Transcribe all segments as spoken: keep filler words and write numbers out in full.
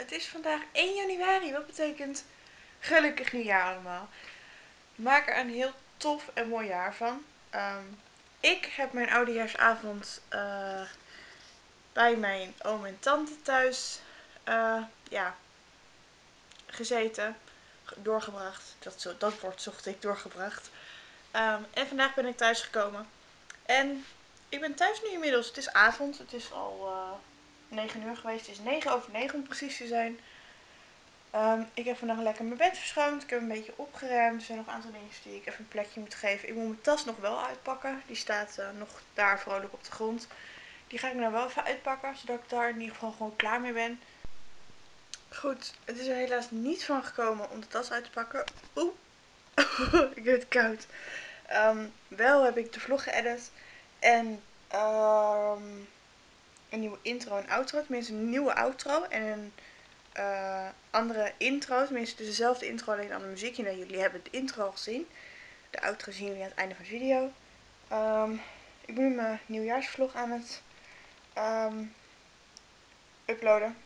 Het is vandaag één januari, wat betekent gelukkig nieuwjaar allemaal. Maak er een heel tof en mooi jaar van. Um, ik heb mijn oudejaarsavond uh, bij mijn oom en tante thuis uh, ja, gezeten, doorgebracht. Dat, zo, dat woord zocht ik, doorgebracht. Um, en vandaag ben ik thuis gekomen. En ik ben thuis nu inmiddels. Het is avond, het is al uh, negen uur geweest. Het is negen over negen om precies te zijn. Um, ik heb vandaag lekker mijn bed verschoond. Ik heb een beetje opgeruimd. Er zijn nog een aantal dingen die ik even een plekje moet geven. Ik moet mijn tas nog wel uitpakken. Die staat uh, nog daar vrolijk op de grond. Die ga ik nou wel even uitpakken. Zodat ik daar in ieder geval gewoon klaar mee ben. Goed, het is er helaas niet van gekomen om de tas uit te pakken. Oeh, ik heb het koud. Um, wel heb ik de vlog geëdit. En um, een nieuwe intro en outro. Tenminste een nieuwe outro en een... Uh, andere intro, tenminste dezelfde intro, alleen andere muziekje. Nou, jullie hebben de intro al gezien. De outro zien jullie aan het einde van de video. Um, ik ben nu mijn nieuwjaarsvlog aan het um, uploaden.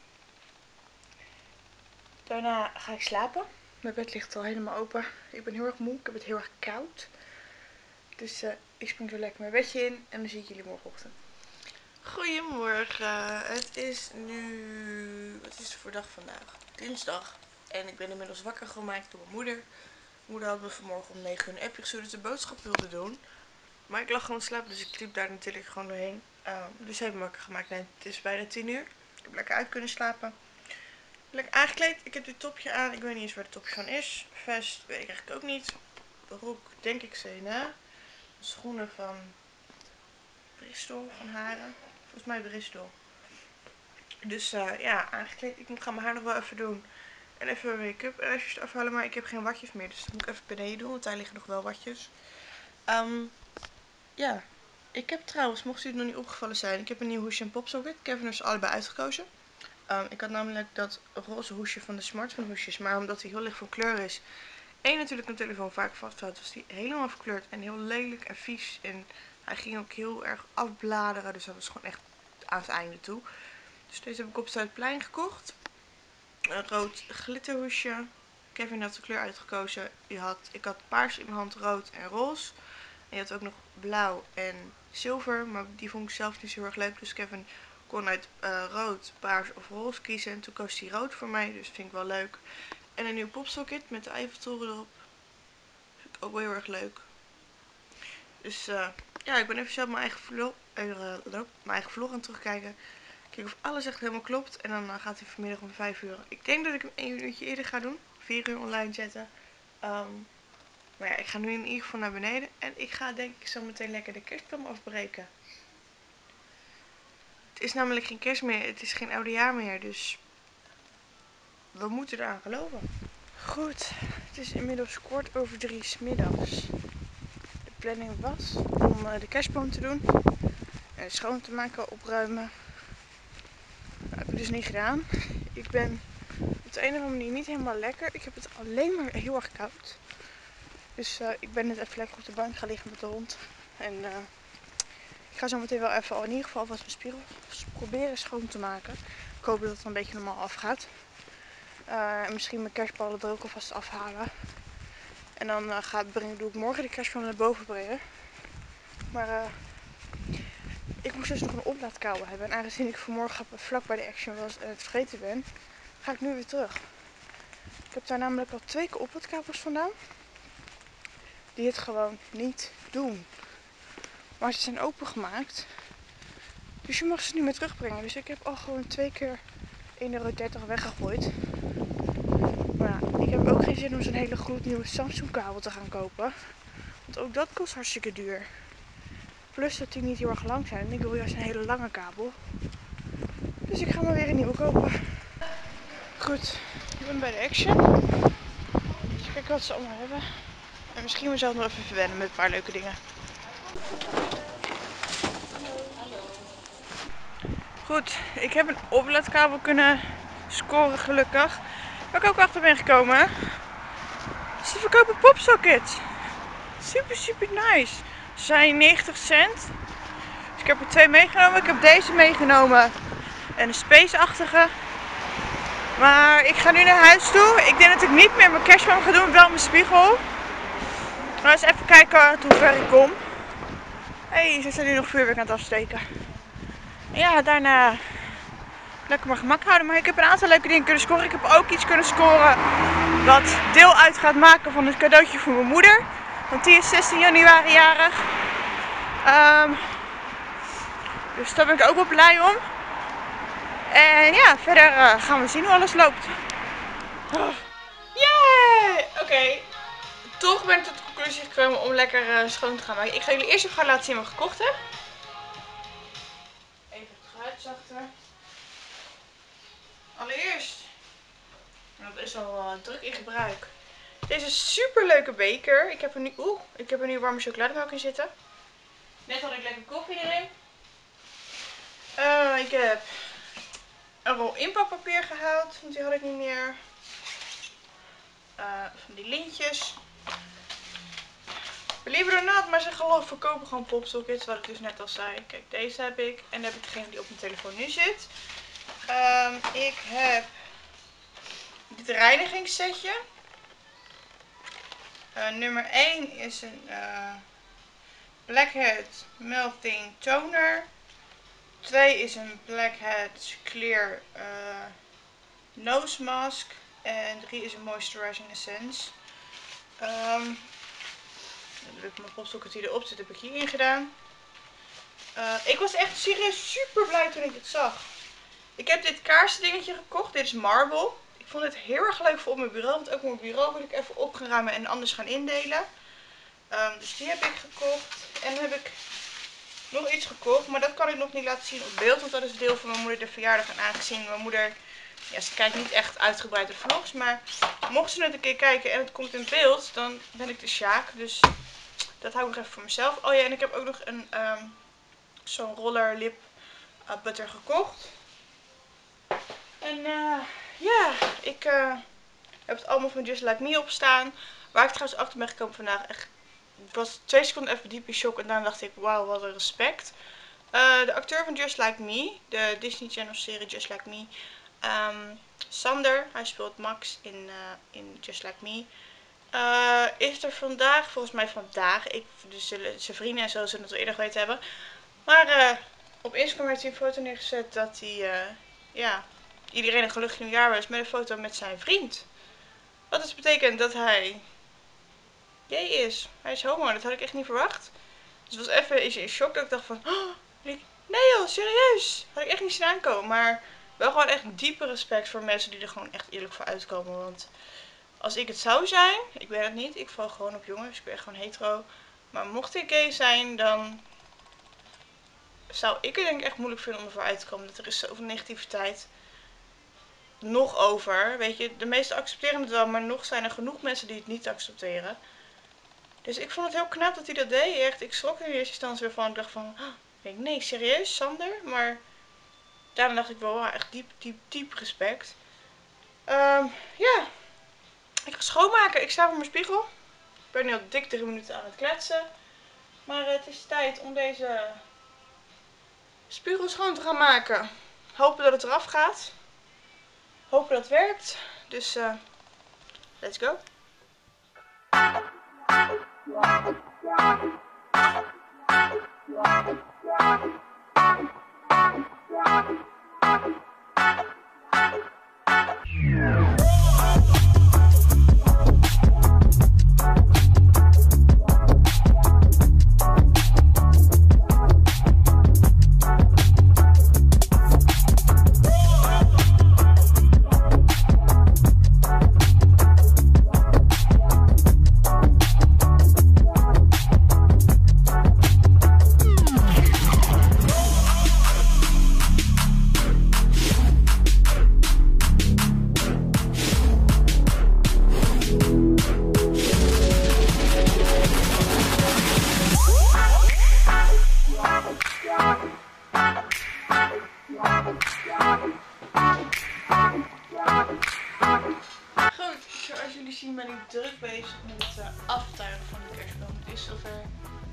Daarna ga ik slapen. Mijn bed ligt al helemaal open. Ik ben heel erg moe, ik heb het heel erg koud. Dus uh, ik spring zo lekker mijn bedje in en dan zie ik jullie morgenochtend. Goedemorgen, het is nu, wat is het voor dag vandaag? Dinsdag. En ik ben inmiddels wakker gemaakt door mijn moeder. Mijn moeder had me vanmorgen om negen uur een appje gestuurd dat ze boodschap wilde doen. Maar ik lag gewoon te slapen, dus ik liep daar natuurlijk gewoon doorheen. Um, dus ze heeft me wakker gemaakt. Nee, het is bijna tien uur. Ik heb lekker uit kunnen slapen. Lekker aangekleed. Ik heb dit topje aan. Ik weet niet eens waar het topje van is. Vest weet ik eigenlijk ook niet. Broek denk ik C N A. Schoenen van Bristol, van Haren. Volgens mij Bristol. Dus uh, ja, aangekleed. Ik moet gaan mijn haar nog wel even doen. En even mijn make-up en restjes afhalen. Maar ik heb geen watjes meer. Dus dat moet ik even beneden doen. Want daar liggen nog wel watjes. Um, ja. Ik heb trouwens, mocht u het nog niet opgevallen zijn. Ik heb een nieuw hoesje en popsocket. Ik heb er dus allebei uitgekozen. Um, ik had namelijk dat roze hoesje van de Smartphone hoesjes. Maar omdat hij heel licht van kleur is. En natuurlijk mijn telefoon vaak vasthoudt. Was die helemaal verkleurd. En heel lelijk en vies. En hij ging ook heel erg afbladeren. Dus dat was gewoon echt aan het einde toe. Dus deze heb ik op Zuidplein gekocht. Een rood glitterhoesje. Kevin had de kleur uitgekozen. Je had, ik had paars in mijn hand, rood en roze. En je had ook nog blauw en zilver. Maar die vond ik zelf niet zo erg leuk. Dus Kevin kon uit uh, rood, paars of roze kiezen. En toen koos hij rood voor mij. Dus vind ik wel leuk. En een nieuw popsocket met de Eiffeltoren erop. Vind ik ook wel heel erg leuk. Dus uh, ja, ik ben even zelf mijn eigen vlog, uh, mijn eigen vlog aan het terugkijken. Kijk of alles echt helemaal klopt. En dan uh, gaat hij vanmiddag om vijf uur. Ik denk dat ik hem één uurtje eerder ga doen. vier uur online zetten. Um, maar ja, ik ga nu in ieder geval naar beneden. En ik ga denk ik zo meteen lekker de kerstboom afbreken. Het is namelijk geen kerst meer. Het is geen oudejaar meer. Dus we moeten eraan geloven. Goed. Het is inmiddels kwart over drie 's middags. De planning was om uh, de kerstboom te doen. En schoon te maken, opruimen. Dat heb ik dus niet gedaan. Ik ben op de een of andere manier niet helemaal lekker. Ik heb het alleen maar heel erg koud. Dus uh, ik ben net even lekker op de bank gaan liggen met de hond. En uh, ik ga zo meteen wel even al in ieder geval wat mijn spiegels proberen schoon te maken. Ik hoop dat het een beetje normaal afgaat. Uh, en misschien mijn kerstballen er ook alvast afhalen. En dan uh, ga, breng, doe ik morgen de kerstboom naar boven brengen. Maar uh, ik moest dus nog een oplaadkabel hebben. En aangezien ik vanmorgen vlak bij de Action was en het vergeten ben, ga ik nu weer terug. Ik heb daar namelijk al twee keer oplaadkabels vandaan. Die het gewoon niet doen. Maar ze zijn opengemaakt. Dus je mag ze nu meer terugbrengen. Dus ik heb al gewoon twee keer één euro dertig weggegooid. Maar ja, ik heb ook geen zin om zo'n hele gloednieuwe Samsung kabel te gaan kopen. Want ook dat kost hartstikke duur. Plus dat die niet heel erg lang zijn. En ik wil juist een hele lange kabel. Dus ik ga maar weer een nieuwe kopen. Goed, ik ben bij de Action. Dus kijken wat ze allemaal hebben. En misschien mezelf nog even verwennen met een paar leuke dingen. Goed, ik heb een oplaadkabel kunnen scoren gelukkig. Waar ik ook achter ben gekomen. Ze verkopen popsockets. Super super nice. Ze zijn negentig cent. Dus ik heb er twee meegenomen. Ik heb deze meegenomen. En een space-achtige. Maar ik ga nu naar huis toe. Ik denk dat ik niet meer mijn kerstboom ga doen, wel mijn spiegel. Maar eens even kijken hoe ver ik kom. Hé, hey, ze zijn nu nog vuurwerk aan het afsteken. En ja, daarna lekker mijn gemak houden. Maar ik heb een aantal leuke dingen kunnen scoren. Ik heb ook iets kunnen scoren wat deel uit gaat maken van het cadeautje voor mijn moeder. Want die is zestien januari jarig. Um, dus daar ben ik ook wel blij om. En ja, verder uh, gaan we zien hoe alles loopt. Oh. Yeah! Oké. Okay. Toch ben ik tot de conclusie gekomen om lekker uh, schoon te gaan maken. Ik ga jullie eerst even gaan laten zien wat ik gekocht heb. Even het geluid zachter. Allereerst, dat is al uh, druk in gebruik. Deze super leuke beker. Ik heb er nu, oeh, ik heb er nu warme chocolademelk in zitten. Net had ik lekker koffie erin. Uh, ik heb een rol inpakpapier gehaald, want die had ik niet meer. Uh, van die lintjes. Believe it or not, maar ze geloof verkopen gewoon popsockets, wat ik dus net al zei. Kijk, deze heb ik. En dan heb ik degene die op mijn telefoon nu zit. Um, ik heb dit reinigingssetje. Uh, nummer één is een uh, Blackhead Melting Toner. twee is een Blackhead Clear uh, Nose Mask. En drie is een Moisturizing Essence. Um, dan heb ik mijn popsocket die erop zit, heb ik hierin gedaan. Uh, ik was echt serieus super blij toen ik dit zag. Ik heb dit kaarsdingetje gekocht. Dit is Marble. Ik vond het heel erg leuk voor op mijn bureau. Want ook mijn bureau wil ik even op gaan ruimen en anders gaan indelen. Um, dus die heb ik gekocht. En dan heb ik nog iets gekocht. Maar dat kan ik nog niet laten zien op beeld. Want dat is deel van mijn moeder de verjaardag. En aangezien mijn moeder, ja, ze kijkt niet echt uitgebreid de vlogs. Maar mocht ze het een keer kijken en het komt in beeld, dan ben ik de Sjaak. Dus dat hou ik nog even voor mezelf. Oh ja, en ik heb ook nog een um, zo'n roller lip uh, butter gekocht. En uh, ja, ik uh, heb het allemaal van Just Like Me opstaan. Waar ik trouwens achter ben gekomen vandaag. Echt, ik was twee seconden even diep in shock. En daarna dacht ik, wauw, wat een respect. Uh, de acteur van Just Like Me, de Disney Channel serie Just Like Me. Um, Sander, hij speelt Max in, uh, in Just Like Me. Uh, is er vandaag, volgens mij vandaag, ik, dus zullen zijn vrienden en zo zullen het al eerder geweten hebben. Maar uh, op Instagram heeft hij een foto neergezet dat hij, uh, ja, iedereen een gelukkig nieuwjaar was met een foto met zijn vriend. Wat dus betekent dat hij gay is. Hij is homo, dat had ik echt niet verwacht. Dus het was even in shock dat ik dacht van, oh, nee joh, serieus. Had ik echt niet zien aankomen. Maar wel gewoon echt diepe respect voor mensen die er gewoon echt eerlijk voor uitkomen. Want als ik het zou zijn, ik ben het niet, ik val gewoon op jongens, ik ben echt gewoon hetero. Maar mocht ik gay zijn, dan zou ik het denk ik echt moeilijk vinden om ervoor uit te komen. Dat er is zoveel negativiteit nog over. Weet je, de meesten accepteren het wel, maar nog zijn er genoeg mensen die het niet accepteren. Dus ik vond het heel knap dat hij dat deed. Echt, ik schrok er in eerste instantie weer van. Ik dacht van, oh, nee, serieus, Sander? Maar daarna dacht ik wel, wow, echt diep, diep, diep respect. Um, ja, ik ga schoonmaken. Ik sta voor mijn spiegel. Ik ben nu al dik drie minuten aan het kletsen. Maar het is tijd om deze spiegel schoon te gaan maken. Hopen dat het eraf gaat. Hopen dat het werkt. Dus, uh, let's go. Ben ik druk bezig met het uh, aftuigen van de kerstboom. Het is zover.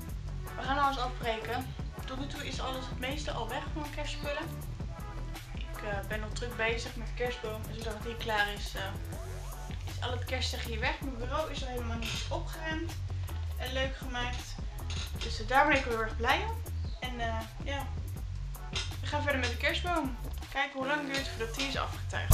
We gaan alles afbreken. Tot nu toe is alles het meeste al weg van mijn kerstspullen. Ik uh, ben nog druk bezig met de kerstboom. En zodra het hier klaar is, uh, is al het kerstig hier weg. Mijn bureau is er helemaal niet opgeruimd en leuk gemaakt. Dus uh, daar ben ik wel heel erg blij om. En uh, ja, we gaan verder met de kerstboom. Kijken hoe lang het duurt voordat die is afgetuigd.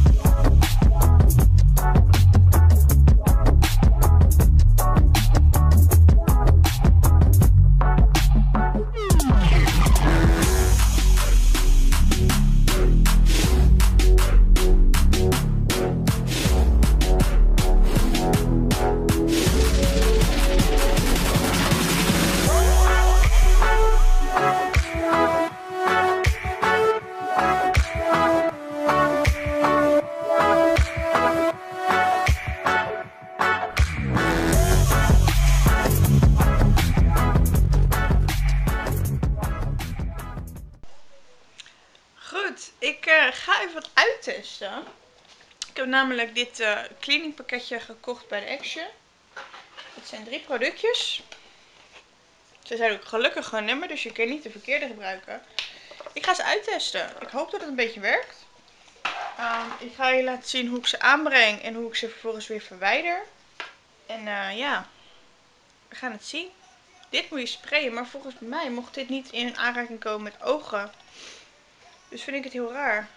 Ik uh, ga even wat uittesten. Ik heb namelijk dit uh, cleaning pakketje gekocht bij de Action. Het zijn drie productjes. Ze zijn ook gelukkig een nummer, dus je kan niet de verkeerde gebruiken. Ik ga ze uittesten. Ik hoop dat het een beetje werkt. Um, ik ga je laten zien hoe ik ze aanbreng en hoe ik ze vervolgens weer verwijder. En uh, ja, we gaan het zien. Dit moet je sprayen, maar volgens mij mocht dit niet in aanraking komen met ogen. Dus vind ik het heel raar.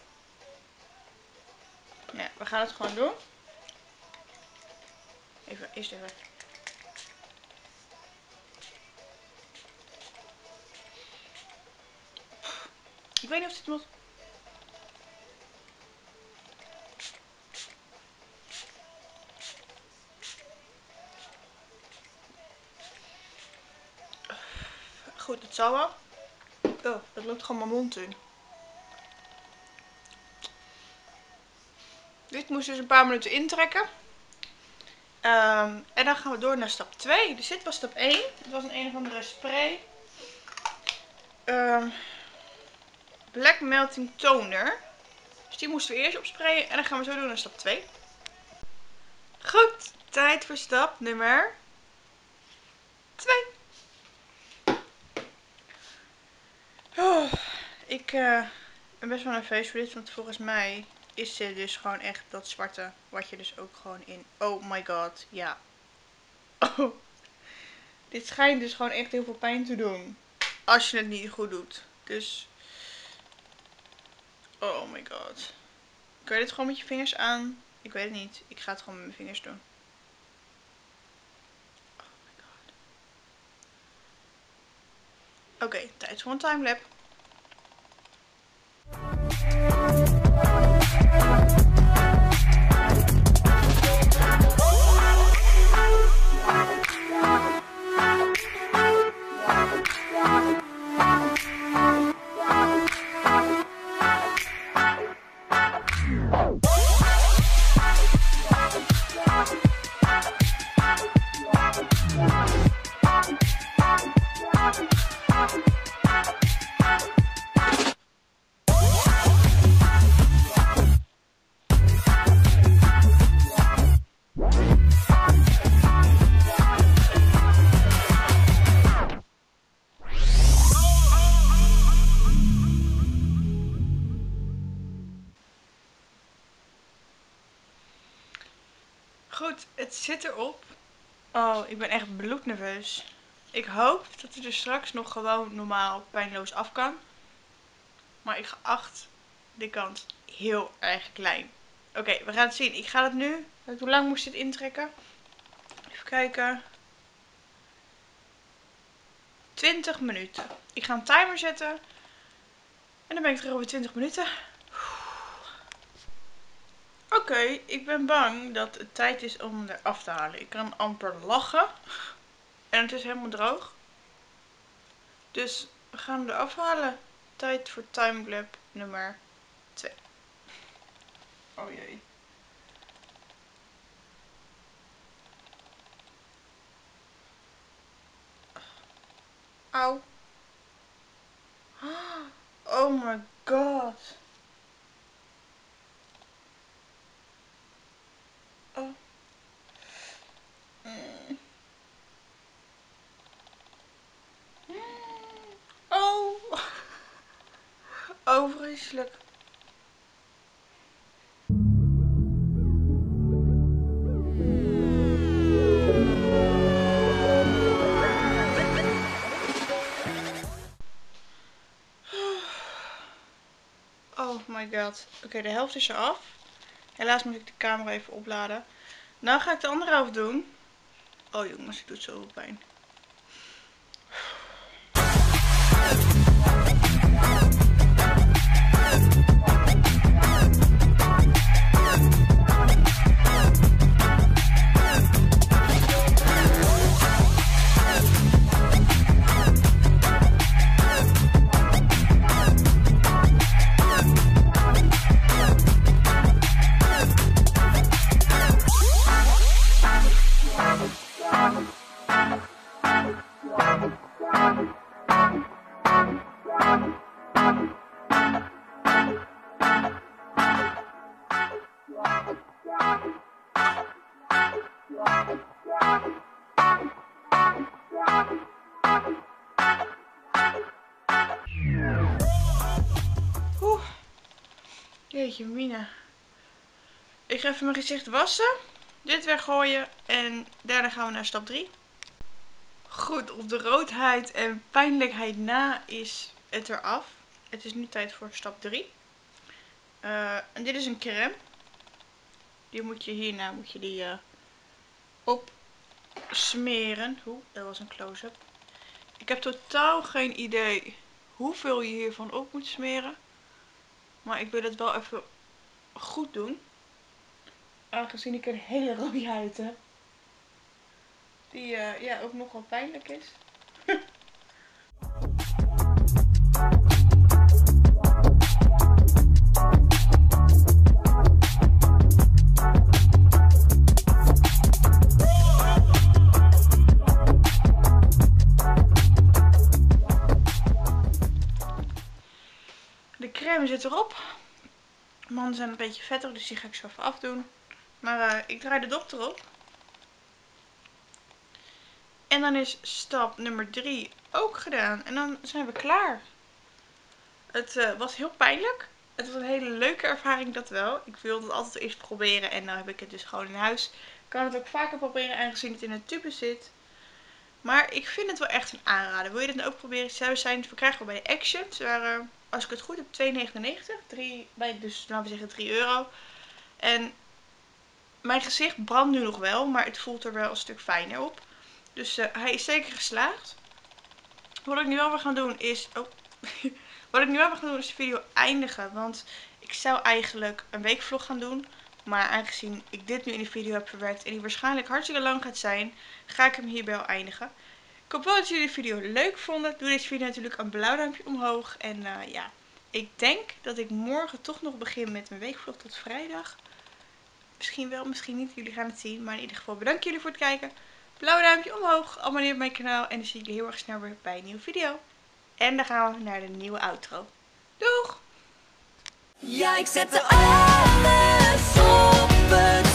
Ja, we gaan het gewoon doen. Even, eerst even. Ik weet niet of dit moet. Goed, het zal wel. Oh, dat loopt gewoon mijn mond in. Dit moest dus een paar minuten intrekken. Um, en dan gaan we door naar stap twee. Dus dit was stap één. Het was een een of andere spray. Um, Black Melting Toner. Dus die moesten we eerst opsprayen. En dan gaan we zo door naar stap twee. Goed, tijd voor stap nummer twee. Oh, ik uh, ben best wel nerveus voor dit. Want volgens mij is dit dus gewoon echt dat zwarte. Wat je dus ook gewoon in... Oh my god, ja. Oh. Dit schijnt dus gewoon echt heel veel pijn te doen. Als je het niet goed doet. Dus... Oh my god. Kun je dit gewoon met je vingers aan? Ik weet het niet. Ik ga het gewoon met mijn vingers doen. Oh my god. Oké, okay, tijd voor een timelapse. Goed, het zit erop. Oh, ik ben echt bloednerveus. Ik hoop dat het er straks nog gewoon normaal pijnloos af kan. Maar ik geacht de kant heel erg klein. Oké, okay, we gaan het zien. Ik ga het nu... Hoe lang moest dit intrekken? Even kijken. twintig minuten. Ik ga een timer zetten. En dan ben ik terug over twintig minuten. Oké, okay, ik ben bang dat het tijd is om hem eraf te halen. Ik kan amper lachen. En het is helemaal droog. Dus we gaan hem eraf halen. Tijd voor timelapse nummer twee. Oh jee. Auw. Oh my god. Oh. Mm. Oh. Oh, vreselijk. had. Oké, okay, de helft is eraf. Helaas moet ik de camera even opladen. Nou ga ik de andere helft doen. Oh jongens, het doet zoveel pijn. Oeh. Jeetje mina. Ik ga even mijn gezicht wassen. Dit weggooien. En daarna gaan we naar stap drie. Goed, op de roodheid en pijnlijkheid na is het eraf. Het is nu tijd voor stap drie. Uh, en dit is een crème. Die moet je hierna moet je die uh, op smeren. Oeh, dat was een close-up. Ik heb totaal geen idee hoeveel je hiervan op moet smeren. Maar ik wil het wel even goed doen. Aangezien ik een hele rode huid heb. Die uh, ja, ook nogal pijnlijk is. De crème zit erop. Mijn handen zijn een beetje vettig, dus die ga ik zo even afdoen. Maar uh, ik draai de dop erop. En dan is stap nummer drie ook gedaan. En dan zijn we klaar. Het uh, was heel pijnlijk. Het was een hele leuke ervaring, dat wel. Ik wilde het altijd eerst proberen en nu heb ik het dus gewoon in huis. Ik kan het ook vaker proberen aangezien het in een tube zit. Maar ik vind het wel echt een aanrader. Wil je dit nou ook proberen? Ze zijn verkrijgbaar bij de Action. Ze waren, als ik het goed heb, twee negenennegentig. drie, dus laten we zeggen drie euro. En mijn gezicht brandt nu nog wel, maar het voelt er wel een stuk fijner op. Dus uh, hij is zeker geslaagd. Wat ik nu wel wil gaan doen is... Oh, wat ik nu wel wil gaan doen is de video eindigen. Want ik zou eigenlijk een weekvlog gaan doen. Maar aangezien ik dit nu in de video heb verwerkt en die waarschijnlijk hartstikke lang gaat zijn, ga ik hem hierbij al eindigen. Ik hoop wel dat jullie de video leuk vonden. Doe deze video natuurlijk een blauw duimpje omhoog. En uh, ja, ik denk dat ik morgen toch nog begin met een weekvlog tot vrijdag. Misschien wel, misschien niet. Jullie gaan het zien. Maar in ieder geval bedankt jullie voor het kijken. Blauw duimpje omhoog. Abonneer op mijn kanaal. En dan zie ik jullie heel erg snel weer bij een nieuwe video. En dan gaan we naar de nieuwe outro. Doeg! Ja, ik zette alles op het